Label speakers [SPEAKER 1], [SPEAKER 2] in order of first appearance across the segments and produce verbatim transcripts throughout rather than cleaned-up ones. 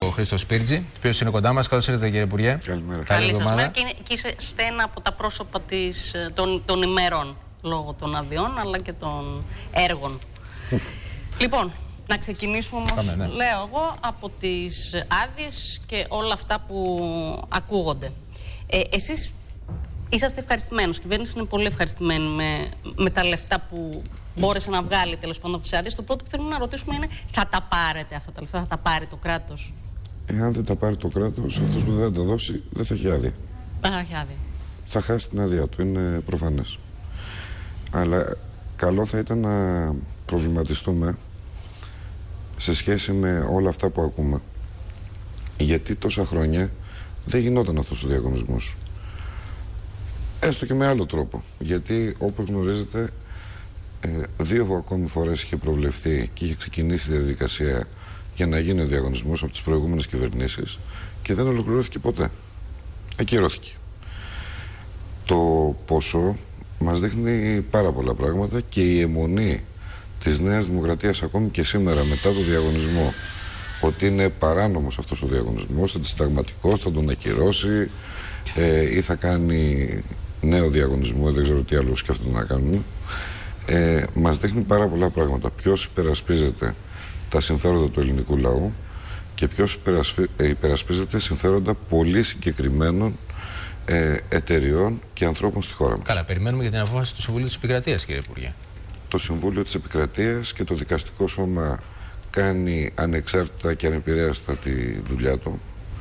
[SPEAKER 1] Χρήστο Σπίρτζη, ο οποίος είναι κοντά μας. Καλώς ήρθατε, κύριε Υπουργέ.
[SPEAKER 2] Καλημέρα.
[SPEAKER 1] Καλή εβδομάδα.
[SPEAKER 3] Και, και είστε ένα από τα πρόσωπα της, των, των ημερών, λόγω των αδειών αλλά και των έργων. Λοιπόν, να ξεκινήσουμε όμως,
[SPEAKER 1] Πάμε, ναι.
[SPEAKER 3] λέω εγώ, από τις άδειες και όλα αυτά που ακούγονται. Ε, εσείς είσαστε ευχαριστημένος, η κυβέρνηση είναι πολύ ευχαριστημένη με, με τα λεφτά που μπόρεσε να βγάλει τέλος πάντων από τις άδειες. Το πρώτο που θέλουμε να ρωτήσουμε είναι, θα τα πάρετε αυτά τα λεφτά, θα τα πάρει το κράτος?
[SPEAKER 2] Εάν δεν τα πάρει το κράτος, αυτός που δεν θα τα δώσει δεν θα έχει άδεια.
[SPEAKER 3] Δεν θα έχει άδεια.
[SPEAKER 2] Θα χάσει την άδεια του, είναι προφανές. Αλλά καλό θα ήταν να προβληματιστούμε σε σχέση με όλα αυτά που ακούμε. Γιατί τόσα χρόνια δεν γινόταν αυτός ο διαγωνισμός. Έστω και με άλλο τρόπο. Γιατί όπως γνωρίζετε, δύο ακόμη φορές είχε προβλεφθεί και είχε ξεκινήσει η διαδικασία για να γίνει ο διαγωνισμός από τις προηγούμενες κυβερνήσεις και δεν ολοκληρώθηκε ποτέ. Ακυρώθηκε. Το ποσό μας δείχνει πάρα πολλά πράγματα και η αιμονή της Νέας Δημοκρατίας ακόμη και σήμερα μετά το διαγωνισμό ότι είναι παράνομος αυτός ο διαγωνισμός, αντισυνταγματικός, θα τον ακυρώσει ε, ή θα κάνει νέο διαγωνισμό, δεν ξέρω τι άλλο σκέφτονται να κάνουν. Ε, μας δείχνει πάρα πολλά πράγματα. Ποιος υπερασπίζεται τα συμφέροντα του ελληνικού λαού και ποιος υπερασπίζεται συμφέροντα πολύ συγκεκριμένων ε, εταιριών και ανθρώπων στη χώρα μας.
[SPEAKER 1] Καλά, περιμένουμε για την απόφαση του Συμβουλίου της Επικρατείας, κύριε Υπουργέ.
[SPEAKER 2] Το Συμβούλιο της Επικρατείας και το δικαστικό σώμα κάνει ανεξάρτητα και ανεπηρέαστα τη δουλειά του.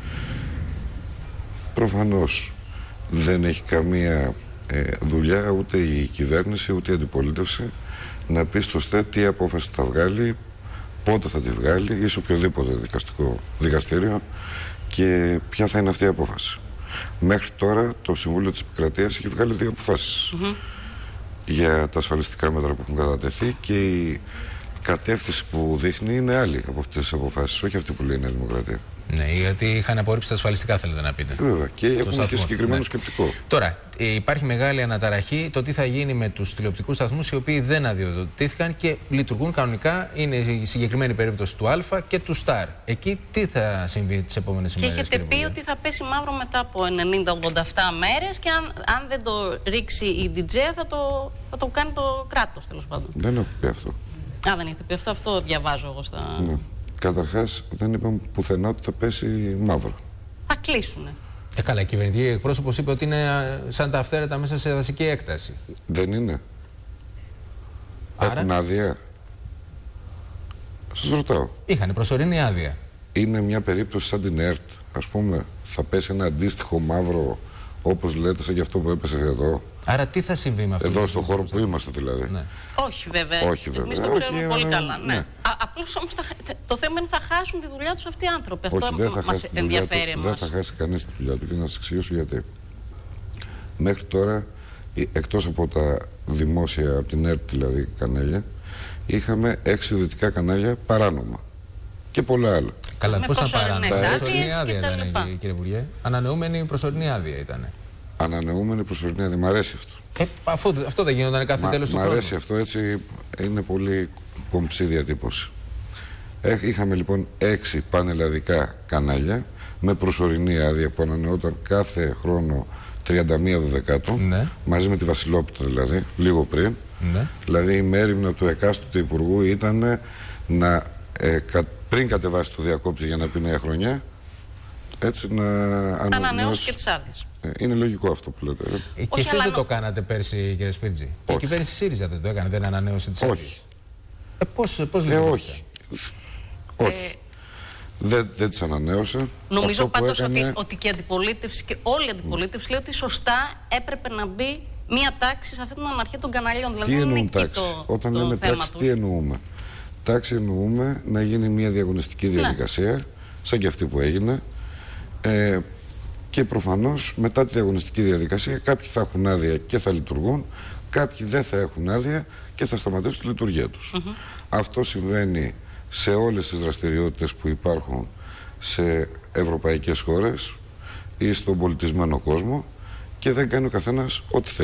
[SPEAKER 2] Προφανώς δεν έχει καμία ε, δουλειά ούτε η κυβέρνηση ούτε η αντιπολίτευση να πει στο ΣΤΕ τι απόφαση θα βγάλει, πότε θα τη βγάλει ή σε οποιοδήποτε δικαστικό δικαστήριο και ποια θα είναι αυτή η απόφαση. Μέχρι τώρα το Συμβούλιο της Επικρατείας έχει βγάλει δύο αποφάσεις mm-hmm. για τα ασφαλιστικά μέτρα που έχουν κατατεθεί και η κατεύθυνση που δείχνει είναι άλλη από αυτές τις αποφάσεις, όχι αυτή που λέει η Νέα Δημοκρατία.
[SPEAKER 1] Ναι, γιατί είχαν απορρίψει τα ασφαλιστικά, θέλετε να πείτε.
[SPEAKER 2] Βέβαια, και έχουμε
[SPEAKER 1] σταθμό,
[SPEAKER 2] και συγκεκριμένο
[SPEAKER 1] ναι.
[SPEAKER 2] σκεπτικό.
[SPEAKER 1] Τώρα, ε, υπάρχει μεγάλη αναταραχή το τι θα γίνει με τους τηλεοπτικούς σταθμούς οι οποίοι δεν αδειοδοτήθηκαν και λειτουργούν κανονικά. Είναι η συγκεκριμένη περίπτωση του Α και του Σταρ. Εκεί τι θα συμβεί τις επόμενες ημέρες?
[SPEAKER 3] Και έχετε πει ότι θα πέσει μαύρο μετά από ενενήντα με ογδόντα επτά μέρες και αν, αν δεν το ρίξει η ντι τζέι θα το, θα το κάνει το κράτος, τέλος πάντων.
[SPEAKER 2] Δεν έχω πει αυτό.
[SPEAKER 3] Α, δεν έχετε πει αυτό, αυτό διαβάζω εγώ στα...
[SPEAKER 2] Ναι. Καταρχάς, δεν είπαμε πουθενά ότι θα πέσει μαύρο.
[SPEAKER 3] Θα κλείσουνε.
[SPEAKER 1] Ε, καλά, η κυβερνητική εκπρόσωπος είπε ότι είναι σαν τα αυθαίρετα μέσα σε δασική έκταση.
[SPEAKER 2] Δεν είναι.
[SPEAKER 1] Άρα...
[SPEAKER 2] Έχουν άδεια. Σας ρωτάω.
[SPEAKER 1] Είχαν προσωρινή άδεια.
[SPEAKER 2] Είναι μια περίπτωση σαν την ΕΡΤ, ας πούμε, θα πέσει ένα αντίστοιχο μαύρο, όπως λέτε, σαν και αυτό που έπεσε εδώ.
[SPEAKER 1] Άρα τι θα συμβεί με αυτό?
[SPEAKER 2] Εδώ στον χώρο που είμαστε δηλαδή.
[SPEAKER 3] Ναι. Όχι βέβαια.
[SPEAKER 2] Όχι βέβαια.
[SPEAKER 3] Εμείς το ξέρουμε
[SPEAKER 2] Όχι,
[SPEAKER 3] πολύ
[SPEAKER 2] ναι.
[SPEAKER 3] καλά. Ναι.
[SPEAKER 2] Ναι.
[SPEAKER 3] Απλώς όμως θα, το θέμα είναι θα χάσουν τη δουλειά τους αυτοί οι άνθρωποι.
[SPEAKER 2] Όχι,
[SPEAKER 3] αυτό
[SPEAKER 2] δεν θα,
[SPEAKER 3] μας
[SPEAKER 2] χάσει τη δουλειά
[SPEAKER 3] ενδιαφέρει
[SPEAKER 2] του,
[SPEAKER 3] εμάς.
[SPEAKER 2] δεν θα χάσει κανείς τη δουλειά του και να σας εξηγήσω γιατί. Μέχρι τώρα, εκτός από τα δημόσια, από την ΕΡΤ δηλαδή κανάλια, είχαμε έξι ιδιωτικά κανάλια παράνομα. Και πολλά άλλα.
[SPEAKER 1] Καλά, πώς θα παράνομα?
[SPEAKER 3] Προσωρινή
[SPEAKER 1] άδεια ήταν, κύριε Υπουργέ. Ανανεούμενη προσωρινή άδεια ήταν. Ανανεούμενη
[SPEAKER 2] προσωρινή άδεια. Μ' αρέσει αυτό.
[SPEAKER 1] Ε, αφού, αυτό δεν γινόταν κάθε τέλος του χρόνου.
[SPEAKER 2] Μ' αρέσει αυτό, έτσι είναι πολύ κομψή διατύπωση. Ε, είχαμε λοιπόν έξι πανελλαδικά κανάλια με προσωρινή άδεια που ανανεώταν κάθε χρόνο τριάντα μία Δεκάτου,
[SPEAKER 1] ναι. μαζί
[SPEAKER 2] με τη Βασιλόπιτα δηλαδή, λίγο πριν.
[SPEAKER 1] Ναι.
[SPEAKER 2] Δηλαδή η μέριμνα του εκάστοτε υπουργού ήταν να ε, κα, πριν κατεβάσει το διακόπτη για να πει νέα χρονιά, έτσι να
[SPEAKER 3] ανανεώσει και τις άδειες.
[SPEAKER 2] Είναι λογικό αυτό που λέτε.
[SPEAKER 1] Ε, και εσείς δεν το κάνατε πέρσι, κύριε Σπίρτζη? Και η κυβέρνηση ΣΥΡΙΖΑ δεν το έκανε, δεν ανανέωσε τις άδειες?
[SPEAKER 2] Όχι.
[SPEAKER 1] Ε, πώς, πώς
[SPEAKER 2] ε, όχι. όχι. Ε, δεν, δεν τις ανανέωσε.
[SPEAKER 3] Νομίζω πάντως
[SPEAKER 2] έκανε...
[SPEAKER 3] ότι, ότι και η αντιπολίτευση και όλη η αντιπολίτευση λέει ότι σωστά έπρεπε να μπει μία τάξη σε αυτή την αναρχία των καναλιών.
[SPEAKER 2] Τι δηλαδή, εννοούν τάξη? Το, Όταν το λέμε τάξη, του. τι εννοούμε? Τάξη εννοούμε να γίνει μία διαγωνιστική διαδικασία, ναι. σαν και αυτή που έγινε. Ε, και προφανώς μετά τη διαγωνιστική διαδικασία κάποιοι θα έχουν άδεια και θα λειτουργούν, κάποιοι δεν θα έχουν άδεια και θα σταματήσουν τη λειτουργία τους. Mm-hmm. Αυτό συμβαίνει σε όλες τις δραστηριότητες που υπάρχουν σε ευρωπαϊκές χώρες ή στον πολιτισμένο κόσμο και δεν κάνει ο καθένας ό,τι θέλει.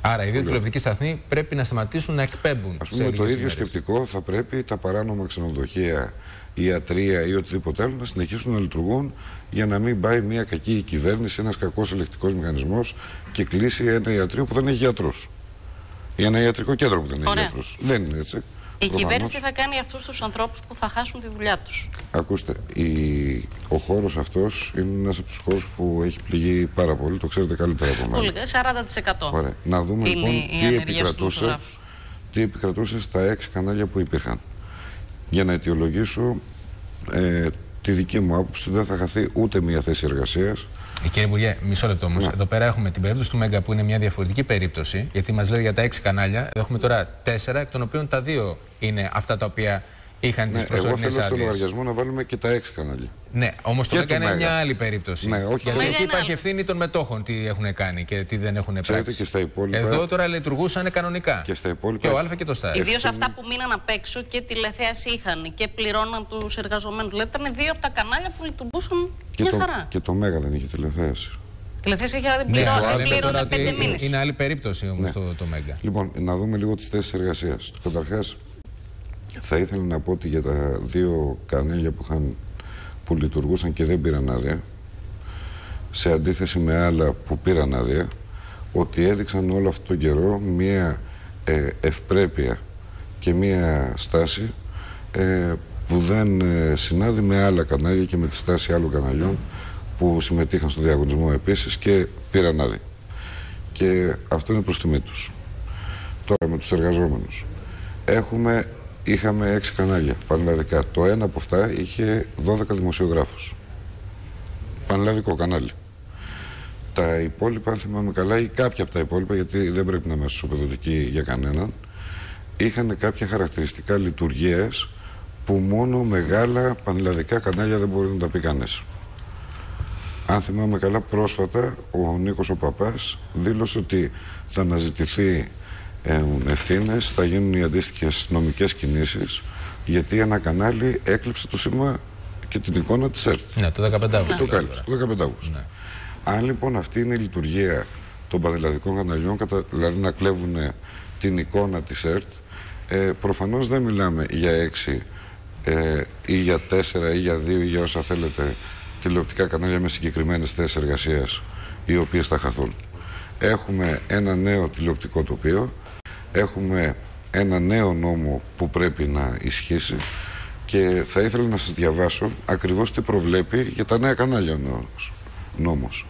[SPEAKER 1] Άρα οι δύο τηλεοπτικοί σταθμοί πρέπει να σταματήσουν να εκπέμπουν.
[SPEAKER 2] Ας πούμε, το ίδιο ημέρες. σκεπτικό θα πρέπει τα παράνομα ξενοδοχεία, ιατρεία ή οτιδήποτε άλλο να συνεχίσουν να λειτουργούν για να μην πάει μια κακή κυβέρνηση, ένας κακός ελεκτικός μηχανισμός και κλείσει ένα ιατρείο που δεν έχει γιατρούς. Ή ένα ιατρικό κέντρο που δεν έχει
[SPEAKER 3] Ωραία.
[SPEAKER 2] γιατρούς. Δεν είναι έτσι.
[SPEAKER 3] Η Προφανώς. κυβέρνηση τι θα κάνει για αυτούς τους ανθρώπους που θα χάσουν τη δουλειά τους?
[SPEAKER 2] Ακούστε, η... ο χώρος αυτός είναι ένας από τους χώρους που έχει πληγεί πάρα πολύ, το ξέρετε καλύτερα από μένα.
[SPEAKER 3] Πολύ, σαράντα τοις εκατό.
[SPEAKER 2] Ωραία. Να δούμε
[SPEAKER 3] είναι
[SPEAKER 2] λοιπόν τι επικρατούσε, τι επικρατούσε στα έξι κανάλια που υπήρχαν. Για να αιτιολογήσω ε, τη δική μου άποψη, δεν θα χαθεί ούτε μία θέση εργασίας.
[SPEAKER 1] Ε, κύριε Υπουργέ, μισό λεπτό όμως. Εδώ πέρα έχουμε την περίπτωση του Μέγκα που είναι μια διαφορετική περίπτωση, γιατί μας λέει για τα έξι κανάλια. Εδώ έχουμε τώρα τέσσερα, εκ των οποίων τα δύο είναι αυτά τα οποία είχαν τις
[SPEAKER 2] ναι,
[SPEAKER 1] προσωρινές άδειες.
[SPEAKER 2] Εγώ θέλω στο λογαριασμό να βάλουμε και τα έξι κανάλια.
[SPEAKER 1] Ναι, όμως το Μέγκα είναι μια άλλη περίπτωση.
[SPEAKER 2] Ναι, όχι,
[SPEAKER 1] γιατί εκεί υπάρχει
[SPEAKER 3] άλλη.
[SPEAKER 1] ευθύνη των μετόχων τι έχουν κάνει και τι δεν έχουν πράξει.
[SPEAKER 2] Και στα υπόλοιπα...
[SPEAKER 1] Εδώ τώρα λειτουργούσαν κανονικά.
[SPEAKER 2] Και στα υπόλοιπα...
[SPEAKER 1] Και ο Α και το Στάρ.
[SPEAKER 3] Ιδίως αυτά που μείναν απ' έξω και τηλεθέαση είχαν και πληρώναν τους εργαζομένους. Δηλαδή ήταν δύο από τα κανάλια που λειτουργούσαν
[SPEAKER 2] και
[SPEAKER 3] μια
[SPEAKER 2] το,
[SPEAKER 3] χαρά.
[SPEAKER 2] Και το Μέγα δεν είχε τηλεθέαση.
[SPEAKER 3] Τηλεθέαση είχε δεν
[SPEAKER 1] ναι,
[SPEAKER 3] πληρώναν πέντε μήνες.
[SPEAKER 1] Είναι άλλη περίπτωση όμως
[SPEAKER 2] ναι.
[SPEAKER 1] το, το Μέγκα.
[SPEAKER 2] Λοιπόν, να δούμε λίγο τις θέσεις εργασίας. Καταρχάς, θα ήθελα να πω ότι για τα δύο κανάλια που, είχαν, που λειτουργούσαν και δεν πήραν άδεια, σε αντίθεση με άλλα που πήραν άδεια, ότι έδειξαν όλο αυτόν τον καιρό μία ε, ευπρέπεια και μία στάση ε, που δεν ε, συνάδει με άλλα κανάλια και με τη στάση άλλων καναλιών που συμμετείχαν στον διαγωνισμό επίσης και πήραν άδεια. Και αυτό είναι προς τιμή τους. Τώρα με τους εργαζόμενους. Έχουμε, είχαμε έξι κανάλια πανελλαδικά. Το ένα από αυτά είχε δώδεκα δημοσιογράφους. Πανελλαδικό κανάλι. Τα υπόλοιπα, αν θυμάμαι καλά, ή κάποια από τα υπόλοιπα, γιατί δεν πρέπει να είμαστε ισοπεδωτικοί για κανέναν, είχαν κάποια χαρακτηριστικά λειτουργίας που μόνο μεγάλα πανελλαδικά κανάλια δεν μπορεί να τα πει κανείς. Αν θυμάμαι καλά, πρόσφατα ο Νίκος ο Παπάς δήλωσε ότι θα αναζητηθεί ευθύνες, θα γίνουν οι αντίστοιχες νομικές κινήσεις, γιατί ένα κανάλι έκλειψε το σήμα και την εικόνα της ΕΡΤ.
[SPEAKER 1] Ναι, το δεκαπέντε Αυγούστου.
[SPEAKER 2] Το κάλυψε, το δεκαπέντε Αυγούστου. Ναι. Αν λοιπόν αυτή είναι η λειτουργία των πανελλαδικών καναλιών, δηλαδή να κλέβουν την εικόνα της ΕΡΤ, ε, προφανώς δεν μιλάμε για έξι ε, ή για τέσσερα ή για δύο ή για όσα θέλετε τηλεοπτικά κανάλια με συγκεκριμένες θέσεις εργασίας οι οποίες θα χαθούν. Έχουμε ένα νέο τηλεοπτικό τοπίο, έχουμε ένα νέο νόμο που πρέπει να ισχύσει και θα ήθελα να σας διαβάσω ακριβώς τι προβλέπει για τα νέα κανάλια ο νόμος.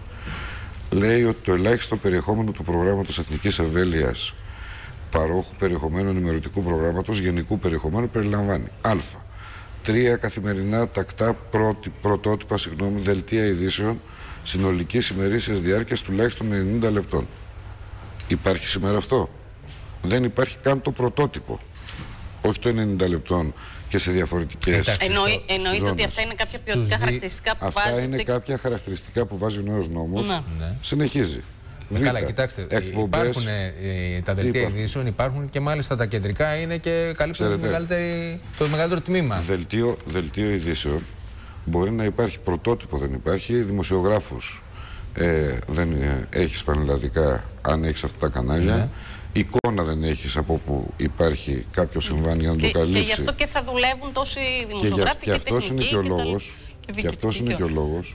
[SPEAKER 2] Λέει ότι το ελάχιστο περιεχόμενο του προγράμματος Εθνικής Ευέλειας παρόχου περιεχομένου ενημερωτικού προγράμματος γενικού περιεχομένου περιλαμβάνει α. Τρία καθημερινά τακτά πρώτη, πρωτότυπα συγγνώμη, δελτία ειδήσεων συνολικής ημερήσιας διάρκειας τουλάχιστον ενενήντα λεπτών. Υπάρχει σήμερα αυτό? Δεν υπάρχει καν το πρωτότυπο. Όχι το ενενήντα λεπτών και σε διαφορετικές
[SPEAKER 3] Εννοεί, Εννοείται ότι αυτά είναι κάποια ποιοτικά χαρακτηριστικά που
[SPEAKER 2] αυτά
[SPEAKER 3] βάζει.
[SPEAKER 2] είναι κάποια χαρακτηριστικά που βάζει ο νέος νόμος.
[SPEAKER 3] Ναι.
[SPEAKER 2] Συνεχίζει.
[SPEAKER 1] Ε, καλά, κοιτάξτε, εκπομπές, υπάρχουν ε, τα δελτία ειδήσεων, υπάρχουν και μάλιστα τα κεντρικά είναι και καλύπτουν το μεγαλύτερο τμήμα.
[SPEAKER 2] Δελτίο, δελτίο ειδήσεων μπορεί να υπάρχει, πρωτότυπο δεν υπάρχει, δημοσιογράφους ε, δεν ε, έχεις πανελλαδικά αν έχεις αυτά τα κανάλια. Ναι. Εικόνα δεν έχεις από που υπάρχει κάποιο συμβάν για να το καλύψει.
[SPEAKER 3] Και γι' αυτό και θα δουλεύουν τόσοι δημοσιογράφοι και,
[SPEAKER 2] και, και αυτός είναι και, ο λόγος, και, και αυτός είναι και ο λόγος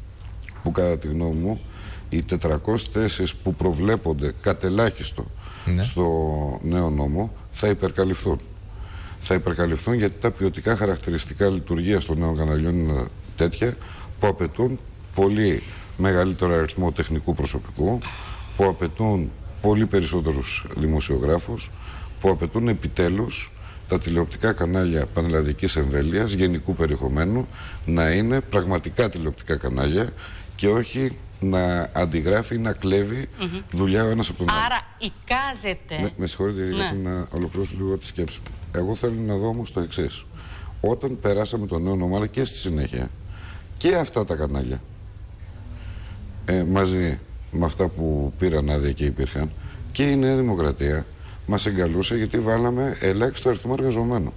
[SPEAKER 2] που κατά τη γνώμη μου οι τετρακόσιες θέσεις που προβλέπονται κατ' ελάχιστο ναι. στο νέο νόμο θα υπερκαλυφθούν. Θα υπερκαλυφθούν γιατί τα ποιοτικά χαρακτηριστικά λειτουργίας των νέων καναλιών είναι τέτοια που απαιτούν πολύ μεγαλύτερο αριθμό τεχνικού προσωπικού, που απαιτούν πολύ περισσότερους δημοσιογράφους, που απαιτούν επιτέλους τα τηλεοπτικά κανάλια πανελλαδικής εμβέλειας, γενικού περιεχομένου, να είναι πραγματικά τηλεοπτικά κανάλια και όχι να αντιγράφει ή να κλέβει mm-hmm. δουλειά ο ένας από τον άλλο.
[SPEAKER 3] Άρα εικάζεται.
[SPEAKER 2] Με, με συγχωρείτε, ναι. να ολοκληρώσω λίγο τη σκέψη μου. Εγώ θέλω να δω όμως το εξής. Όταν περάσαμε το νέο νόμο, αλλά και στη συνέχεια, και αυτά τα κανάλια, ε, μαζί με αυτά που πήραν άδεια και υπήρχαν, και η Νέα Δημοκρατία μας εγκαλούσε γιατί βάλαμε ελάχιστο αριθμό εργαζομένων.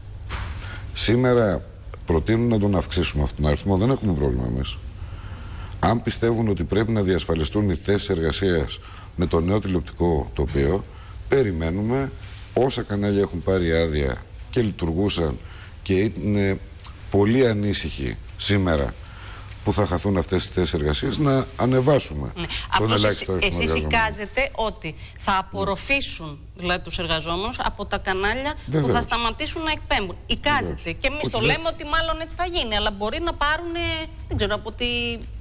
[SPEAKER 2] Σήμερα προτείνουν να τον αυξήσουμε αυτόν τον αριθμό, δεν έχουμε πρόβλημα εμείς. αν πιστεύουν ότι πρέπει να διασφαλιστούν οι θέσεις εργασίας με το νέο τηλεοπτικό τοπίο, περιμένουμε όσα κανάλια έχουν πάρει άδεια και λειτουργούσαν και είναι πολύ ανήσυχοι σήμερα που θα χαθούν αυτές τις θέσεις εργασίας, να ανεβάσουμε
[SPEAKER 3] ναι.
[SPEAKER 2] τον ελάχιστο αριθμό
[SPEAKER 3] εσείς
[SPEAKER 2] εργαζομένων.
[SPEAKER 3] εικάζετε ότι θα απορροφήσουν δηλαδή, τους εργαζόμενους από τα κανάλια
[SPEAKER 2] Βεβαίως.
[SPEAKER 3] που θα σταματήσουν να εκπέμπουν. Εικάζετε. Και εμείς το
[SPEAKER 2] δε...
[SPEAKER 3] λέμε ότι μάλλον έτσι θα γίνει, αλλά μπορεί να πάρουν, δεν ξέρω, από, τη...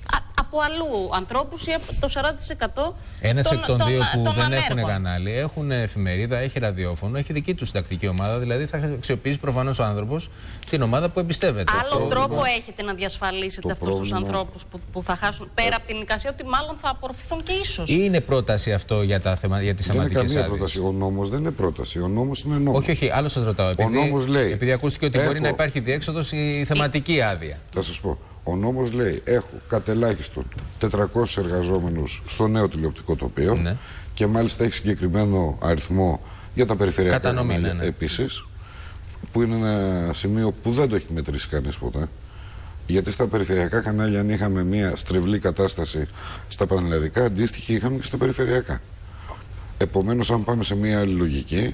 [SPEAKER 3] από αλλού ανθρώπους ή από το σαράντα τοις εκατό.
[SPEAKER 1] Ένας εκ των δύο που δεν
[SPEAKER 3] ανέργων.
[SPEAKER 1] έχουν κανάλι, έχουν εφημερίδα, έχει ραδιόφωνο, έχει δική του συντακτική ομάδα. Δηλαδή θα αξιοποιήσει προφανώς ο άνθρωπος την ομάδα που εμπιστεύεται.
[SPEAKER 3] Άλλο
[SPEAKER 1] Αυτό
[SPEAKER 3] τρόπο
[SPEAKER 1] πρόβλημα...
[SPEAKER 3] έχετε να διασφαλίσετε αυτούς
[SPEAKER 2] πρόβλημα...
[SPEAKER 3] τους ανθρώπους που, που θα χάσουν πέρα από την εικασία ότι μάλλον θα απορροφηθούν και ίσως.
[SPEAKER 1] Ή είναι πρόταση αυτό για, τα θεμα... για τις θεματικές άδειες?
[SPEAKER 2] Δεν είναι καμία πρόταση. Ο νόμος δεν είναι πρόταση. Ο νόμος είναι νόμος.
[SPEAKER 1] Όχι, όχι, άλλο σας ρωτάω. Επειδή,
[SPEAKER 2] Ο νόμος λέει,
[SPEAKER 1] επειδή ακούστηκε ότι
[SPEAKER 2] έχω...
[SPEAKER 1] μπορεί να υπάρχει διέξοδος η θεματική άδεια.
[SPEAKER 2] Θα σας πω. Ο νόμος λέει: έχω κατελάχιστον τετρακόσιους εργαζόμενους στο νέο τηλεοπτικό τοπίο, ναι. Και μάλιστα έχει συγκεκριμένο αριθμό για τα περιφερειακά
[SPEAKER 1] κατανομή,
[SPEAKER 2] κανάλια,
[SPEAKER 1] ναι, ναι.
[SPEAKER 2] επίσης, που είναι ένα σημείο που δεν το έχει μετρήσει κανείς ποτέ. Γιατί στα περιφερειακά κανάλια, αν είχαμε μια στρεβλή κατάσταση στα πανελλαδικά, αντίστοιχη είχαμε και στα περιφερειακά. Επομένως, αν πάμε σε μια άλλη λογική,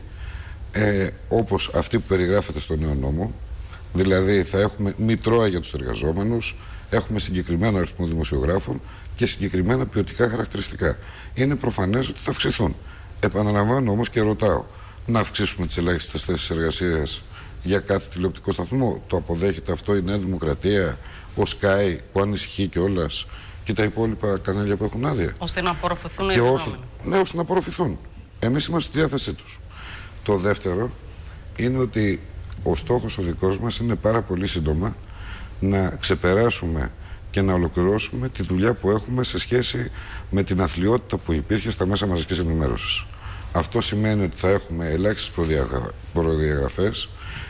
[SPEAKER 2] ε, όπως αυτή που περιγράφεται στο νέο νόμο, δηλαδή θα έχουμε μητρώα για τους εργαζόμενους, έχουμε συγκεκριμένο αριθμό δημοσιογράφων και συγκεκριμένα ποιοτικά χαρακτηριστικά. Είναι προφανές ότι θα αυξηθούν. Επαναλαμβάνω όμως και ρωτάω, να αυξήσουμε τις ελάχιστες θέσεις εργασίας για κάθε τηλεοπτικό σταθμό? Το αποδέχεται αυτό η Νέα Δημοκρατία, ο Sky που ανησυχεί κιόλας και τα υπόλοιπα κανάλια που έχουν άδεια?
[SPEAKER 3] Ώστε να απορροφηθούν οι
[SPEAKER 2] εργαζόμενοι. Ναι, ώστε να απορροφηθούν. Εμείς είμαστε στη διάθεσή τους. Το δεύτερο είναι ότι ο στόχος ο δικός μας είναι πάρα πολύ σύντομα να ξεπεράσουμε και να ολοκληρώσουμε τη δουλειά που έχουμε σε σχέση με την αθλιότητα που υπήρχε στα μέσα μαζικής ενημέρωσης. Αυτό σημαίνει ότι θα έχουμε ελάχιστες προδιαγραφές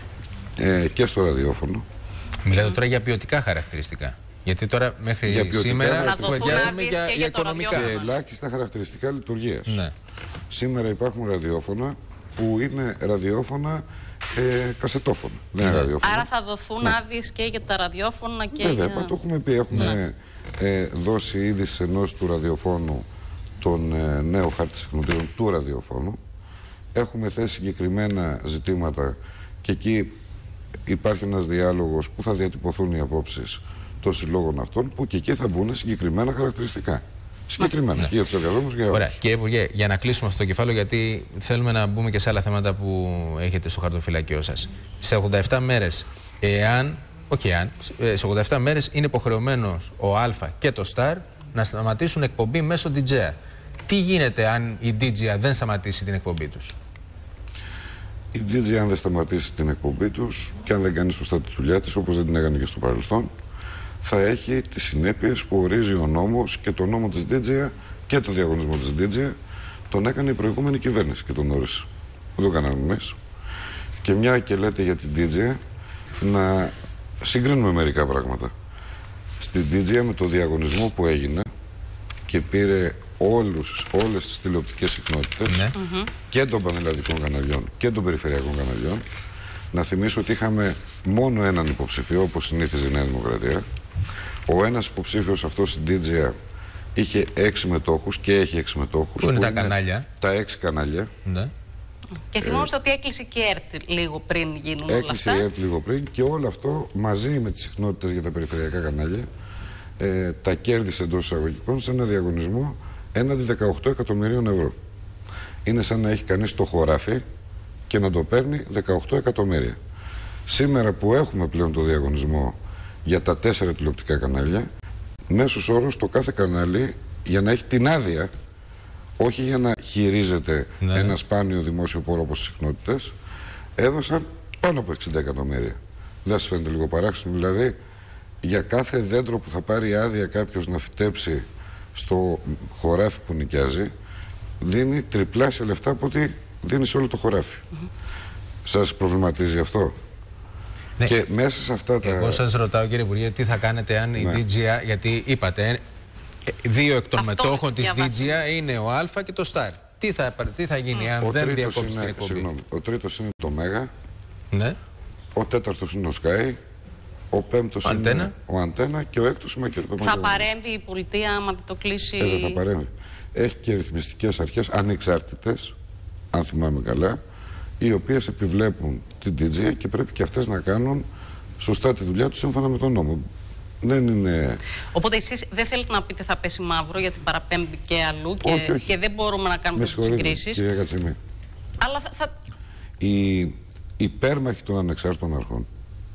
[SPEAKER 2] ε, και στο ραδιόφωνο.
[SPEAKER 1] Μιλάτε τώρα για ποιοτικά χαρακτηριστικά. Γιατί τώρα μέχρι
[SPEAKER 2] για
[SPEAKER 1] σήμερα κουβεντιάζουμε για, για, για οικονομικά.
[SPEAKER 2] Και ελάχιστα χαρακτηριστικά λειτουργίας.
[SPEAKER 1] Ναι.
[SPEAKER 2] Σήμερα υπάρχουν ραδιόφωνα που είναι ραδιόφωνα ε, κασετόφωνα. Δεν είναι ραδιόφωνα.
[SPEAKER 3] Άρα θα δοθούν ναι. άδειες και για τα ραδιόφωνα και
[SPEAKER 2] Βέβαια,
[SPEAKER 3] για...
[SPEAKER 2] το έχουμε πει. Έχουμε ναι. ε, δώσει ήδη σε ενός του ραδιοφώνου τον ε, νέο χάρτη συχνοτήρων του ραδιοφώνου. Έχουμε θέσει συγκεκριμένα ζητήματα και εκεί υπάρχει ένας διάλογος που θα διατυπωθούν οι απόψεις των συλλόγων αυτών, που και εκεί θα μπουν συγκεκριμένα χαρακτηριστικά. Συγκεκριμένα. Ναι. Και για τους εργαζόμενους και για όλους.
[SPEAKER 1] Ωραία. Κύριε Υπουργέ, για να κλείσουμε αυτό το κεφάλαιο, γιατί θέλουμε να μπούμε και σε άλλα θέματα που έχετε στο χαρτοφυλάκιό σας. Σε ογδόντα επτά μέρες, εάν, όχι εάν, σε ογδόντα επτά μέρες είναι υποχρεωμένος ο Α και το Star να σταματήσουν εκπομπή μέσω ντι τζέι. Τι γίνεται αν η ντι τζέι δεν σταματήσει την εκπομπή τους?
[SPEAKER 2] Η ντι τζέι αν δεν σταματήσει την εκπομπή τους και αν δεν κάνει σωστά τη δουλειά της, όπως δεν την έκανε και στο παρελθόν, θα έχει τις συνέπειες που ορίζει ο νόμος, και το νόμο της ντι τζέι και το διαγωνισμό της ντι τζέι τον έκανε η προηγούμενη κυβέρνηση και τον όρισε. Δεν το κάναμε εμείς. Και μια και λέτε για την ντι τζέι, να συγκρίνουμε μερικά πράγματα. Στην ντι τζέι με το διαγωνισμό που έγινε και πήρε όλους, όλες τις τηλεοπτικές συχνότητες, ναι. mm-hmm. και των πανελλαδικών καναλιών και των περιφερειακών καναλιών, να θυμίσω ότι είχαμε μόνο έναν υποψηφίο, όπως συνήθιζε η Νέα Δημοκρατία. Ο ένας υποψήφιος αυτός στην ντι τζέι είχε έξι μετόχους και έχει έξι μετόχους.
[SPEAKER 1] Πού είναι τα κανάλια?
[SPEAKER 2] Τα έξι κανάλια.
[SPEAKER 1] Ναι.
[SPEAKER 3] Και θυμόμαστε ε, ότι έκλεισε και η ΕΡΤ λίγο πριν γίνουν όλα αυτά.
[SPEAKER 2] Έκλεισε η ΕΡΤ λίγο πριν, και όλο αυτό μαζί με τις συχνότητες για τα περιφερειακά κανάλια ε, τα κέρδισε εντός εισαγωγικών σε ένα διαγωνισμό έναντι δεκαοκτώ εκατομμυρίων ευρώ. Είναι σαν να έχει κανείς το χωράφι και να το παίρνει δεκαοκτώ εκατομμύρια. Σήμερα που έχουμε πλέον το διαγωνισμό για τα τέσσερα τηλεοπτικά κανάλια, μέσος όρος το κάθε κανάλι, για να έχει την άδεια, όχι για να χειρίζεται ναι. ένα σπάνιο δημόσιο πόρο όπως οι συχνότητες, έδωσαν πάνω από εξήντα εκατομμύρια. Δεν σας φαίνεται λίγο παράξενο? Δηλαδή, για κάθε δέντρο που θα πάρει άδεια κάποιος να φυτέψει στο χωράφι που νοικιάζει, δίνει τριπλάσια λεφτά από ό,τι δίνει σε όλο το χωράφι. Mm-hmm. Σας προβληματίζει αυτό?
[SPEAKER 1] Ναι.
[SPEAKER 2] Και μέσα σε αυτά τα...
[SPEAKER 1] Εγώ σας ρωτάω, κύριε Υπουργέ, τι θα κάνετε αν ναι. η ντι τζέι, γιατί είπατε, δύο εκ των αυτό μετόχων της ντι τζέι είναι ο Α και το Star. Τι θα, τι θα γίνει mm. αν ο δεν διακόψει την εκπομπή?
[SPEAKER 2] Συγγνώμη, ο τρίτος είναι το Μέγα,
[SPEAKER 1] ναι.
[SPEAKER 2] ο τέταρτος είναι ο Sky, Ο πέμπτος είναι ο Αντένα και ο έκτος είναι ο
[SPEAKER 3] Θα παρέμβει η πολιτεία άμα δεν το κλείσει?
[SPEAKER 2] Ε, θα παρέμβει. Έχει και ρυθμιστικές αρχές ανεξάρτητες, αν θυμάμαι καλά, οι οποίες επιβλέπουν την ντι τζέι και πρέπει και αυτές να κάνουν σωστά τη δουλειά τους σύμφωνα με τον νόμο. Δεν είναι...
[SPEAKER 3] Οπότε εσείς δεν θέλετε να πείτε θα πέσει μαύρο γιατί παραπέμπει και αλλού και,
[SPEAKER 2] όχι, όχι.
[SPEAKER 3] και δεν μπορούμε να κάνουμε τις συγκρίσεις.
[SPEAKER 2] Κυρία Κατσιμή.
[SPEAKER 3] Αλλά θα... θα...
[SPEAKER 2] Οι υπέρμαχοι των ανεξάρτητων αρχών,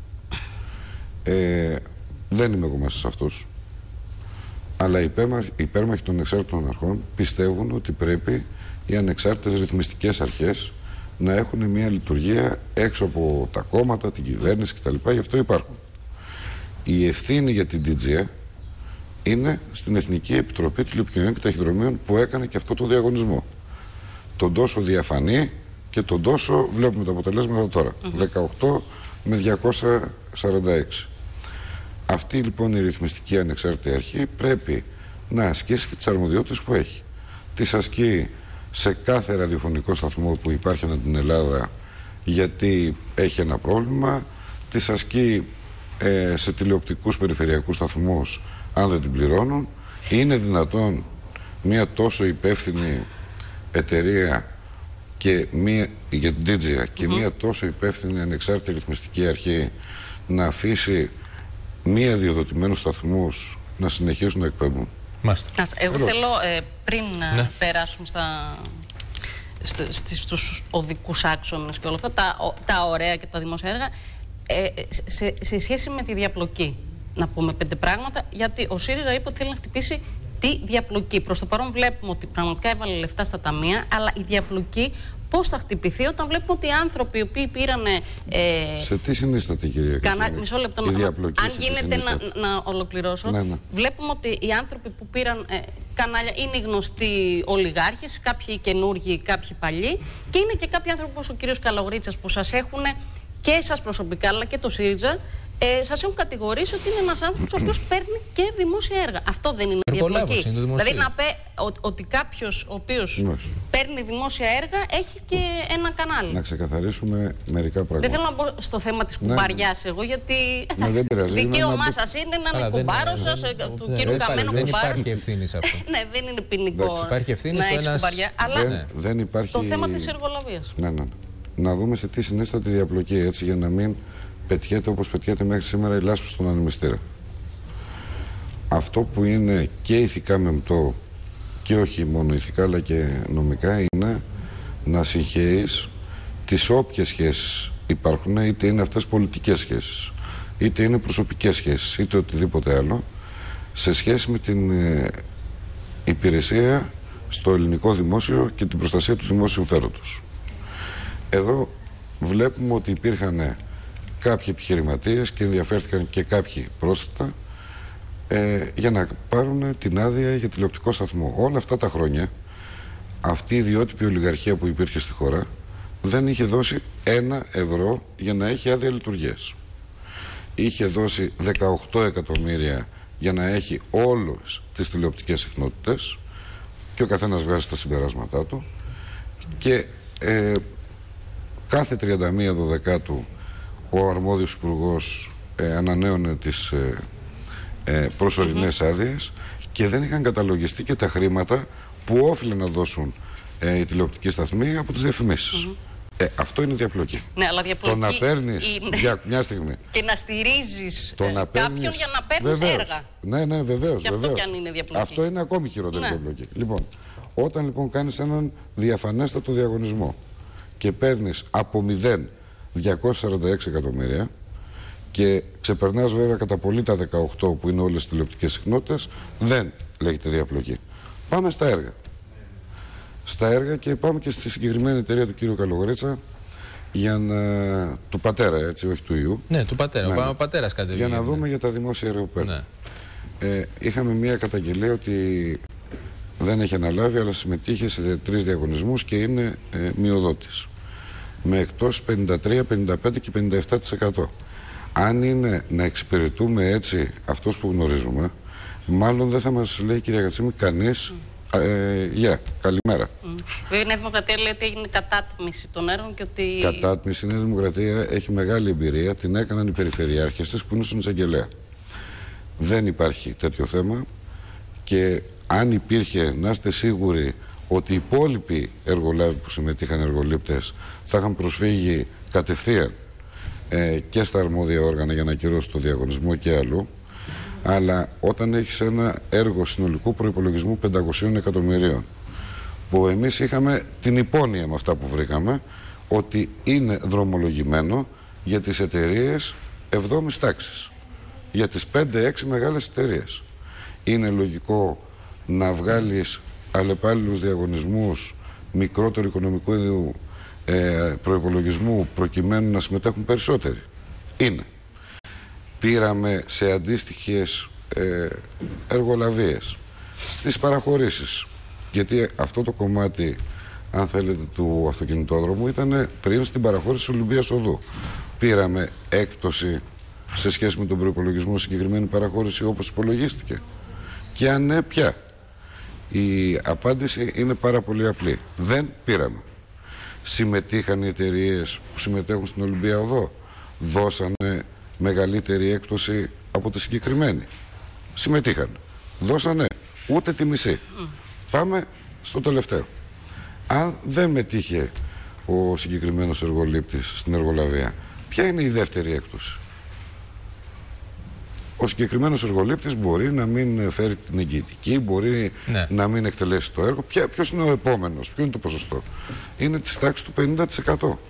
[SPEAKER 2] ε, δεν είμαι εγώ μέσα σε αυτούς, αλλά οι υπέρμαχοι, υπέρμαχοι των ανεξάρτητων αρχών πιστεύουν ότι πρέπει οι ανεξάρτητες ρυθμιστικές αρχές να έχουν μια λειτουργία έξω από τα κόμματα, την κυβέρνηση κτλ. Γι' αυτό υπάρχουν. Η ευθύνη για την ντι τζέι είναι στην Εθνική Επιτροπή Τηλεπικοινωνιών και Ταχυδρομείων που έκανε και αυτό το διαγωνισμό. Τον τόσο διαφανή και τον τόσο βλέπουμε τα αποτελέσματα τώρα. Mm-hmm. δεκαοκτώ με διακόσια σαράντα έξι. Αυτή λοιπόν η ρυθμιστική ανεξάρτητη αρχή πρέπει να ασκήσει και τις αρμοδιότητες που έχει. Τις ασκεί σε κάθε ραδιοφωνικό σταθμό που υπάρχει ανά την Ελλάδα γιατί έχει ένα πρόβλημα, τις ασκεί ε, σε τηλεοπτικούς περιφερειακούς σταθμούς αν δεν την πληρώνουν. Είναι δυνατόν μια τόσο υπεύθυνη εταιρεία και μία, για την ντι τζέι και mm-hmm. μια τόσο υπεύθυνη ανεξάρτητη ρυθμιστική αρχή να αφήσει μία διοδοτημένους σταθμούς να συνεχίσουν να εκπέμπουν?
[SPEAKER 1] Μάλιστα.
[SPEAKER 3] Εγώ
[SPEAKER 2] Ελώς.
[SPEAKER 3] θέλω ε, πριν
[SPEAKER 1] ναι.
[SPEAKER 3] περάσουμε στα, στις, στους οδικούς άξονες και όλα αυτά, τα, τα ωραία και τα δημόσια έργα, ε, σε, σε σχέση με τη διαπλοκή, να πούμε πέντε πράγματα, γιατί ο ΣΥΡΙΖΑ είπε ότι θέλει να χτυπήσει τη διαπλοκή. Προς το παρόν βλέπουμε ότι πραγματικά έβαλε λεφτά στα ταμεία, αλλά η διαπλοκή πώς θα χτυπηθεί όταν βλέπουμε ότι οι άνθρωποι οι οποίοι πήραν. Ε,
[SPEAKER 2] σε τι συνίσταται, κυρία Κατσιμή?
[SPEAKER 3] Μισό λεπτό,
[SPEAKER 2] η διαπλοκή,
[SPEAKER 3] αν γίνεται να, να ολοκληρώσω.
[SPEAKER 2] Ναι, ναι.
[SPEAKER 3] Βλέπουμε ότι οι άνθρωποι που πήραν ε, κανάλια είναι οι γνωστοί ολιγάρχες, κάποιοι καινούργοι, κάποιοι παλιοί, και είναι και κάποιοι άνθρωποι όπως ο κύριος Καλογρίτσας που σας έχουν και εσάς προσωπικά αλλά και το ΣΥΡΙΖΑ. Ε, σας έχουν κατηγορήσει ότι είναι ένας άνθρωπος ο οποίος παίρνει και δημόσια έργα. Αυτό δεν είναι διαπλοκή? Δηλαδή να πει ότι κάποιος ο οποίος
[SPEAKER 2] Μάλιστα.
[SPEAKER 3] παίρνει δημόσια έργα έχει και ένα κανάλι.
[SPEAKER 2] Να ξεκαθαρίσουμε μερικά πράγματα.
[SPEAKER 3] Δεν θέλω να μπω στο θέμα της κουμπαριάς εγώ, γιατί
[SPEAKER 2] ναι,
[SPEAKER 3] δικαίωμά σας είναι να είναι κουμπάρο σας, του κύριου Καμένου κουμπάρου.
[SPEAKER 1] Δεν υπάρχει ευθύνη σε αυτό.
[SPEAKER 3] Ναι, δεν είναι ποινικό
[SPEAKER 1] υπάρχει ευθύνη στο ένας...
[SPEAKER 3] Αλλά
[SPEAKER 2] δεν υπάρχει...
[SPEAKER 3] το θέμα της εργολαβίας.
[SPEAKER 2] Ναι, ναι. Να δούμε σε τι συνίσταται η διαπλοκή, έτσι, για να μην πετιέται όπως πετιέται μέχρι σήμερα η λάσπη στον ανεμιστήρα. Αυτό που είναι και ηθικά μεμπτό και όχι μόνο ηθικά αλλά και νομικά είναι να συγχαίεις τις όποιες σχέσεις υπάρχουν, είτε είναι αυτές πολιτικές σχέσεις, είτε είναι προσωπικές σχέσεις, είτε οτιδήποτε άλλο, σε σχέση με την ε, υπηρεσία στο ελληνικό δημόσιο και την προστασία του δημόσιου συμφέροντος. Εδώ βλέπουμε ότι υπήρχαν κάποιοι επιχειρηματίες και ενδιαφέρθηκαν και κάποιοι πρόσθετα ε, για να πάρουν την άδεια για τηλεοπτικό σταθμό. Όλα αυτά τα χρόνια αυτή η ιδιότυπη ολιγαρχία που υπήρχε στη χώρα δεν είχε δώσει ένα ευρώ για να έχει άδεια λειτουργίας. Είχε δώσει δεκαοκτώ εκατομμύρια για να έχει όλες τις τηλεοπτικές συχνότητες και ο καθένας βγάζει τα συμπεράσματά του και ε, κάθε τριάντα μία Δωδεκάτου ο αρμόδιος υπουργός ε, ανανέωνε τις ε, ε, προσωρινές mm-hmm. άδειες και δεν είχαν καταλογιστεί και τα χρήματα που όφιλε να δώσουν ε, οι τηλεοπτικοί σταθμοί από τις διαφημίσεις. Mm-hmm. ε, αυτό είναι διαπλοκή.
[SPEAKER 3] Ναι, αλλά διαπλοκή
[SPEAKER 2] το να παίρνεις,
[SPEAKER 3] είναι...
[SPEAKER 2] για μια στιγμή,
[SPEAKER 3] και να στηρίζεις
[SPEAKER 2] το να παίρνεις...
[SPEAKER 3] κάποιον για να παίρνεις
[SPEAKER 2] βεβαίως.
[SPEAKER 3] έργα.
[SPEAKER 2] Ναι, ναι, βεβαίως.
[SPEAKER 3] Και αυτό
[SPEAKER 2] βεβαίως.
[SPEAKER 3] κι αν είναι διαπλοκή.
[SPEAKER 2] Αυτό είναι ακόμη χειρότερη
[SPEAKER 3] ναι.
[SPEAKER 2] διαπλοκή. Λοιπόν, όταν λοιπόν κάνεις έναν διαφανέστατο διαγωνισμό και παίρνεις από μηδέν διακόσια σαράντα έξι εκατομμύρια και ξεπερνάς βέβαια κατά πολύ τα δεκαοκτώ που είναι όλες τις τηλεοπτικές συχνότητες, δεν λέγεται διαπλοκή. Πάμε στα έργα. Στα έργα και πάμε και στη συγκεκριμένη εταιρεία του κύριου Καλογρίτσα για να... του πατέρα, έτσι, όχι του ιού.
[SPEAKER 1] Ναι, του πατέρα. Ναι, ο πατέρας κατεβεί.
[SPEAKER 2] Για να
[SPEAKER 1] ναι.
[SPEAKER 2] δούμε για τα δημόσια έργα που παίρνει.
[SPEAKER 1] Ναι.
[SPEAKER 2] Ε, είχαμε μια καταγγελία ότι δεν έχει αναλάβει, αλλά συμμετείχε σε τρεις διαγωνισμούς και είναι ε, μειοδότης. Με εκτός πενήντα τρία, πενήντα πέντε και πενήντα επτά τοις εκατό. Αν είναι να εξυπηρετούμε έτσι αυτούς που γνωρίζουμε, μάλλον δεν θα μας λέει, κυρία Κατσίμη, κανείς Ε, yeah, καλημέρα.
[SPEAKER 3] Mm. Η Νέα Δημοκρατία λέει ότι έγινε κατάτμιση των έργων και ότι...
[SPEAKER 2] Κατάτμιση, η Νέα Δημοκρατία έχει μεγάλη εμπειρία, την έκαναν οι περιφερειάρχες της που είναι στον εισαγγελέα. Δεν υπάρχει τέτοιο θέμα και αν υπήρχε, να είστε σίγουροι ότι οι υπόλοιποι εργολάβοι που συμμετείχαν, εργολήπτες, θα είχαν προσφύγει κατευθείαν ε, και στα αρμόδια όργανα για να ακυρώσουν το διαγωνισμό και αλλού. Αλλά όταν έχεις ένα έργο συνολικού προϋπολογισμού πεντακόσια εκατομμυρίων, που εμείς είχαμε την υπόνοια με αυτά που βρήκαμε, ότι είναι δρομολογημένο για τις εταιρείες εβδόμης τάξης, για τις πέντε έξι μεγάλες εταιρείες. Είναι λογικό να βγάλεις αλλεπάλληλους διαγωνισμούς μικρότερου οικονομικού ε, προϋπολογισμού προκειμένου να συμμετέχουν περισσότεροι? Είναι. Πήραμε σε αντίστοιχες ε, εργολαβίες στις παραχωρήσεις, γιατί αυτό το κομμάτι, αν θέλετε, του αυτοκινητόδρομου ήταν πριν στην παραχώρηση της Ολυμπίας Οδού. Πήραμε έκπτωση σε σχέση με τον προϋπολογισμό συγκεκριμένη παραχώρηση όπως υπολογίστηκε? Και αν ναι, ποια? Η απάντηση είναι πάρα πολύ απλή. Δεν πήραμε. Συμμετείχαν οι εταιρείες που συμμετέχουν στην Ολυμπία Οδό? Δώσανε μεγαλύτερη έκπτωση από τη συγκεκριμένη? Συμμετείχαν. Δώσανε ούτε τη μισή. Mm. Πάμε στο τελευταίο. Αν δεν μετήχε ο συγκεκριμένος εργολήπτης στην εργολαβία, ποια είναι η δεύτερη έκπτωση? Ο συγκεκριμένος εργολήπτης μπορεί να μην φέρει την εγγυητική, μπορεί ναι. να μην εκτελέσει το έργο. Ποια, ποιος είναι ο επόμενος, ποιο είναι το ποσοστό? Είναι της τάξης του πενήντα τοις εκατό.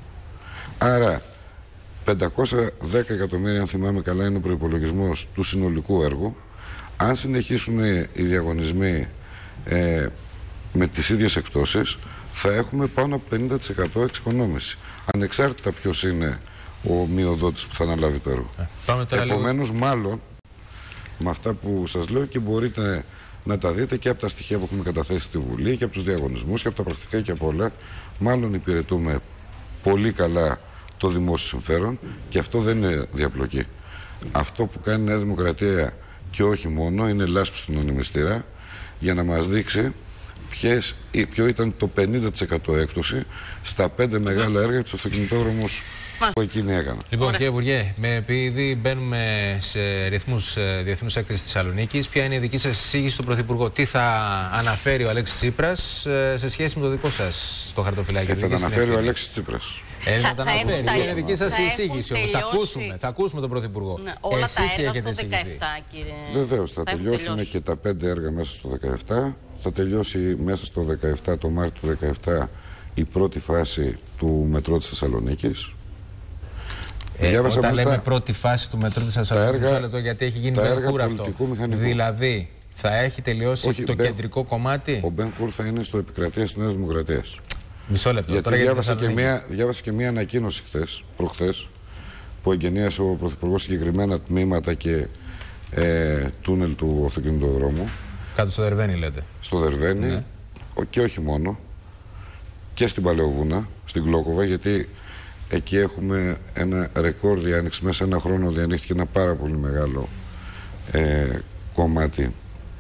[SPEAKER 2] Άρα πεντακόσια δέκα εκατομμύρια, αν θυμάμαι καλά, είναι ο προϋπολογισμός του συνολικού έργου. Αν συνεχίσουν οι διαγωνισμοί ε, με τις ίδιες εκπτώσεις, θα έχουμε πάνω από πενήντα τοις εκατό εξοικονόμηση, ανεξάρτητα ποιος είναι ο μειοδότης που θα αναλάβει το έργο. Ε, Επομένως, λίγο... μάλλον με αυτά που σας λέω, και μπορείτε να τα δείτε και από τα στοιχεία που έχουμε καταθέσει στη Βουλή και από τους διαγωνισμούς και από τα πρακτικά και από όλα, μάλλον υπηρετούμε πολύ καλά το δημόσιο συμφέρον, και αυτό δεν είναι διαπλοκή. Αυτό που κάνει η Νέα Δημοκρατία, και όχι μόνο, είναι λάσπη στον ανεμιστήρα για να μας δείξει ποιες, ποιο ήταν το πενήντα τοις εκατό έκπτωση στα πέντε μεγάλα έργα του αυτοκινητόδρομους που εκείνη έκανα. Λοιπόν, κύριε Υπουργέ, με, επειδή μπαίνουμε σε ρυθμούς διεθνούς έκθεσης της Θεσσαλονίκης, ποια είναι η δική σας εισήγηση στον Πρωθυπουργό? Τι θα αναφέρει ο Αλέξης Τσίπρας σε σχέση με το δικό σας το χαρτοφυλάκι? Ε, θα τα αναφέρει ο Αλέξης Τσίπρας. Ε, να τα αναφέρει. Ποια είναι η δική σας εισήγηση όμως? Θα ακούσουμε, θα ακούσουμε τον Πρωθυπουργό. Ναι, όλα εσείς τα έργα στο δεκαεπτά, κύριε. Βεβαίως, θα, θα τελειώσουν και τα πέντε έργα μέσα στο δεκαεπτά. Θα τελειώσει μέσα στο δεκαεπτά, το Μάρτιο του δεκαεπτά, η πρώτη φάση του μετρό της Θεσσαλονίκης. Ε, όταν λέμε στα... πρώτη φάση του μετρό της Θεσσαλονίκης, έργα... γιατί έχει γίνει Μπενκούρ αυτό. Μηχανικού. Δηλαδή, θα έχει τελειώσει Όχι, το μπεν... κεντρικό κομμάτι. Ο Μπενκούρ θα είναι στο επικρατεία της Νέας Δημοκρατίας. Μισό λεπτό. Γιατί τώρα διάβασα, και μία, διάβασα και μία ανακοίνωση χθες, προχθές, που εγγενίασε ο Πρωθυπουργός συγκεκριμένα τμήματα και ε, τούνελ του αυτοκινητοδρόμου. Κάτω στο Δερβαίνι, λέτε? Στο Δερβαίνι, ναι. Και όχι μόνο. Και στην Παλαιοβούνα, στην Κλόκοβα, γιατί εκεί έχουμε ένα ρεκόρ διάνοιξη. Μέσα ένα χρόνο διανοίχθηκε ένα πάρα πολύ μεγάλο ε, κομμάτι.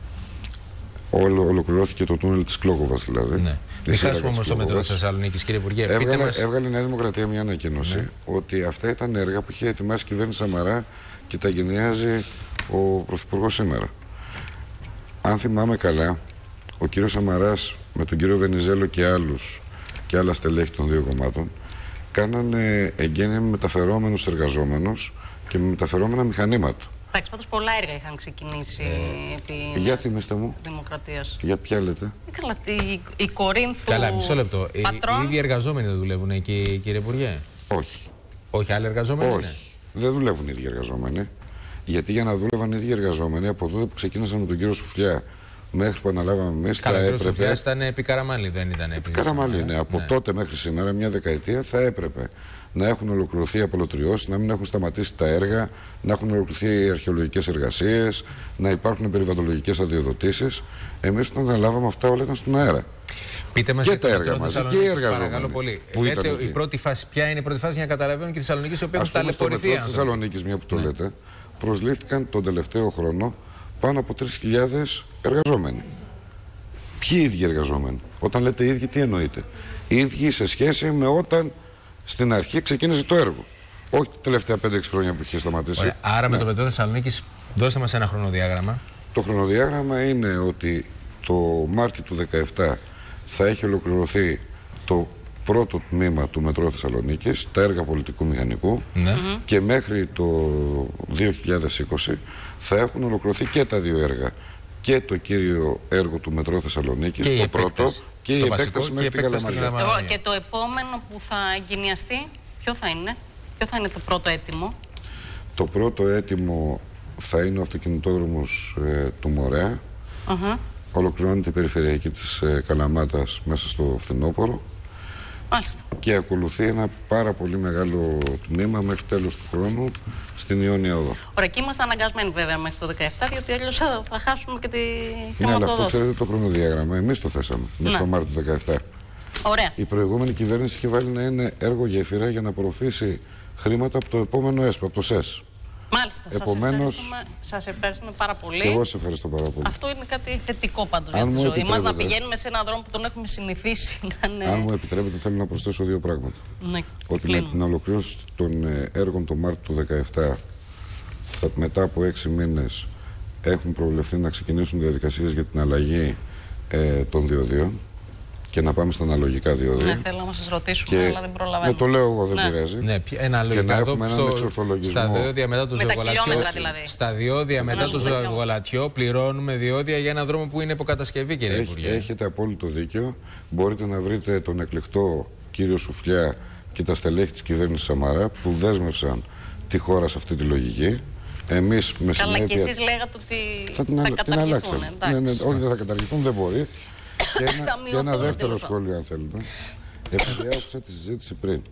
[SPEAKER 2] Όλο, ολοκληρώθηκε το τούνελ της Κλόκοβας, δηλαδή. Ναι. Μην χάσουμε όμως το μετρό της Θεσσαλονίκης, κύριε Υπουργέ. Έβγαλε, μας... έβγαλε η Νέα Δημοκρατία μια ανακοίνωση, ναι, ότι αυτά ήταν έργα που είχε ετοιμάσει η κυβέρνηση Σαμαρά και τα γενιάζει ο Πρωθυπουργός σήμερα. Αν θυμάμαι καλά, ο κύριος Σαμαράς με τον κύριο Βενιζέλο και άλλους και άλλα στελέχη των δύο κομμάτων κάνανε εγγένεια με μεταφερόμενους εργαζόμενους και με μεταφερόμενα μηχανήματα. Εντάξει, πάντως πολλά έργα είχαν ξεκινήσει ε, επί για θυμίστε μου. Δημοκρατίας. Για ποια λέτε? Καλά, η, η Κορίνθου. Καλά, μισό λεπτό. Πατρών... Οι ίδιοι εργαζόμενοι δεν δουλεύουν εκεί, κύριε Υπουργέ? Όχι. Όχι, άλλοι εργαζόμενοι? Όχι. Είναι? Δεν δουλεύουν οι ίδιοι εργαζόμενοι. Γιατί για να δούλευαν οι ίδιοι εργαζόμενοι, από τότε που ξεκίνησαν με τον κύριο Σουφλιά μέχρι που αναλάβαμε εμείς, θα έπρεπε. Ο Σουφλιάς ήταν επί Καραμανλή, δεν ήταν επί Καραμανλή, ναι. Από ναι. τότε μέχρι σήμερα, μια δεκαετία, θα έπρεπε να έχουν ολοκληρωθεί οι απολωτριώσεις, να μην έχουν σταματήσει τα έργα, να έχουν ολοκληρωθεί οι αρχαιολογικές εργασίες, να υπάρχουν περιβαλλοντολογικές αδειοδοτήσεις. Εμείς όταν αναλάβαμε αυτά, όλα ήταν στον αέρα. Πείτε μας και τα έργα μαζί και οι εργαζόμενοι. Πολύ. Λέτε η πρώτη φάση. Ποια είναι η πρώτη φάση για να καταλαβαίνουν και οι Θεσσαλονίκη, οι οποίοι έχουν ταλαιπωρηθεί? Στο μετρό της Θεσσαλονίκης, μια που το ναι. λέτε, προσλήφθηκαν τον τελευταίο χρόνο πάνω από τρεις χιλιάδες εργαζόμενοι. Ποιοι ίδιοι εργαζόμενοι? Όταν λέτε ίδιοι, τι εννοείτε? Ίδιοι σε σχέση με όταν στην αρχή ξεκίνησε το έργο. Όχι τα τελευταία πέντε έξι χρόνια που είχε σταματήσει.
[SPEAKER 1] Ωραία. Άρα ναι. με το Μετρό Θεσσαλονίκης, δώστε μας ένα χρονοδιάγραμμα. Το
[SPEAKER 2] χρονοδιάγραμμα είναι ότι το Μάρτιο του δύο χιλιάδες δεκαεπτά θα έχει ολοκληρωθεί το πρώτο τμήμα του Μετρό Θεσσαλονίκης, τα έργα πολιτικού μηχανικού, ναι. και μέχρι το δύο χιλιάδες είκοσι θα έχουν ολοκληρωθεί και τα δύο έργα. Και το κύριο έργο του Μετρό Θεσσαλονίκης, το πρώτο, και η επέκταση μέχρι την Καλαμαριά.
[SPEAKER 3] Και το επόμενο που θα εγκαινιαστεί, ποιο θα είναι? Ποιο θα είναι το πρώτο έτοιμο?
[SPEAKER 2] Το πρώτο έτοιμο θα είναι ο αυτοκινητόδρομος ε, του Μορέα. Uh-huh. Ολοκληρώνεται η περιφερειακή της ε, Καλαμάτας μέσα στο φθινόπωρο.
[SPEAKER 3] Μάλιστα.
[SPEAKER 2] Και ακολουθεί ένα πάρα πολύ μεγάλο τμήμα μέχρι τέλος του χρόνου στην Ιόνια Οδό.
[SPEAKER 3] Ωραία, και είμαστε αναγκασμένοι βέβαια μέχρι το δύο χιλιάδες δεκαεπτά, διότι αλλιώς θα χάσουμε και τη χρηματοδότηση.
[SPEAKER 2] Ναι, αλλά αυτό ξέρετε το χρονοδιάγραμμα. Εμείς το θέσαμε μέχρι το Μάρτιο του δύο χιλιάδες δεκαεπτά.
[SPEAKER 3] Ωραία.
[SPEAKER 2] Η προηγούμενη κυβέρνηση είχε βάλει να είναι έργο γέφυρα για να απορροφήσει χρήματα από το επόμενο ΕΣΠΑ, από το ΣΕΣ.
[SPEAKER 3] Μάλιστα, Επομένως, σας, ευχαριστούμε, σας ευχαριστούμε πάρα πολύ.
[SPEAKER 2] Και εγώ σας ευχαριστώ πάρα πολύ.
[SPEAKER 3] Αυτό είναι κάτι θετικό πάντως για τη ζωή μας, να πηγαίνουμε σε έναν δρόμο που τον έχουμε συνηθίσει. Να είναι...
[SPEAKER 2] Αν μου επιτρέπετε, θέλω να προσθέσω δύο πράγματα.
[SPEAKER 3] Ναι,
[SPEAKER 2] ότι με την ολοκλήρωση των έργων το Μάρτιο του δύο χιλιάδες δεκαεπτά, θα, μετά από έξι μήνες, έχουν προβλεφθεί να ξεκινήσουν διαδικασίες για την αλλαγή ε, των διοδίων και να πάμε στα αναλογικά διόδια.
[SPEAKER 3] Ναι, θέλω να σας ρωτήσουμε, και... αλλά δεν προλαβαίνω.
[SPEAKER 2] Ναι, το λέω εγώ, δεν
[SPEAKER 3] ναι.
[SPEAKER 2] πειράζει.
[SPEAKER 1] Ναι, ένα αναλογικά,
[SPEAKER 2] και να έχουμε έναν εξορθολογισμό.
[SPEAKER 1] Στα διόδια μετά το ζωγολατιό,
[SPEAKER 3] δηλαδή.
[SPEAKER 1] στα διόδια μετά το ζωγολατιό πληρώνουμε διόδια για έναν δρόμο που είναι υποκατασκευή, κύριε
[SPEAKER 2] Έχ,
[SPEAKER 1] Υπουργέ.
[SPEAKER 2] Έχετε απόλυτο δίκιο. Μπορείτε να βρείτε τον εκλεκτό κύριο Σουφλιά και τα στελέχη της κυβέρνησης Σαμαρά που δέσμευσαν τη χώρα σε αυτή τη λογική. Εμείς με
[SPEAKER 3] Καλά,
[SPEAKER 2] συνέπεια...
[SPEAKER 3] και εσείς λέγατε ότι
[SPEAKER 2] θα την,
[SPEAKER 3] θα
[SPEAKER 2] την
[SPEAKER 3] καταργηθούν.
[SPEAKER 2] Ναι, ναι, όχι, δεν θα καταργηθούν, δεν μπορεί. Και ένα, και ένα δεύτερο σχόλιο, αν θέλετε. Επειδή άκουσα τη συζήτηση πριν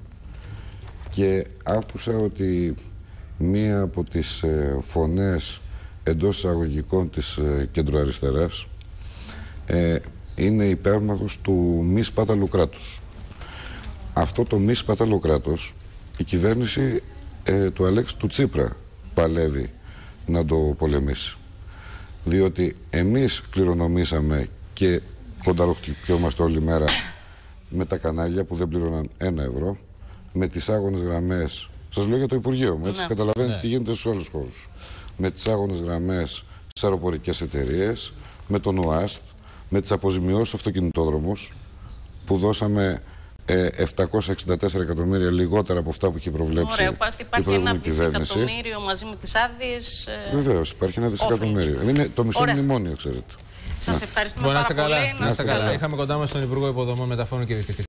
[SPEAKER 2] και άκουσα ότι μία από τις ε, φωνές εντός εισαγωγικών της ε, κεντροαριστεράς ε, είναι υπέρμαχος του μη σπάταλου κράτους. Αυτό το μη σπάταλο κράτος η κυβέρνηση ε, του Αλέξη του Τσίπρα παλεύει να το πολεμήσει. Διότι εμείς κληρονομήσαμε και κονταροχτυπιόμαστε όλη μέρα με τα κανάλια που δεν πλήρωναν ένα ευρώ, με τις άγονες γραμμές. Σας λέω για το Υπουργείο μου, έτσι ναι. καταλαβαίνετε ναι. τι γίνεται στους άλλους χώρους. Με τις άγονες γραμμές στις αεροπορικές εταιρείες, με τον ΟΑΣΤ, με τις αποζημιώσεις αυτοκινητόδρομους που δώσαμε ε, επτακόσια εξήντα τέσσερα εκατομμύρια λιγότερα από αυτά που είχε προβλέψει.
[SPEAKER 3] Ωραία, η προηγούμενη ένα δισεκατομμύριο μαζί με τις άδειες. Ε...
[SPEAKER 2] Βεβαίως, υπάρχει ένα δισεκατομμύριο. Είναι το μισό Ωραία. μνημόνιο, ξέρετε.
[SPEAKER 3] Σας ευχαριστούμε
[SPEAKER 1] Μπορεί
[SPEAKER 3] πάρα
[SPEAKER 1] να
[SPEAKER 3] πολύ.
[SPEAKER 1] Να είστε καλά. Είχαμε κοντά μας τον Υπουργό Υποδομών Μεταφορών και Διευθυντή.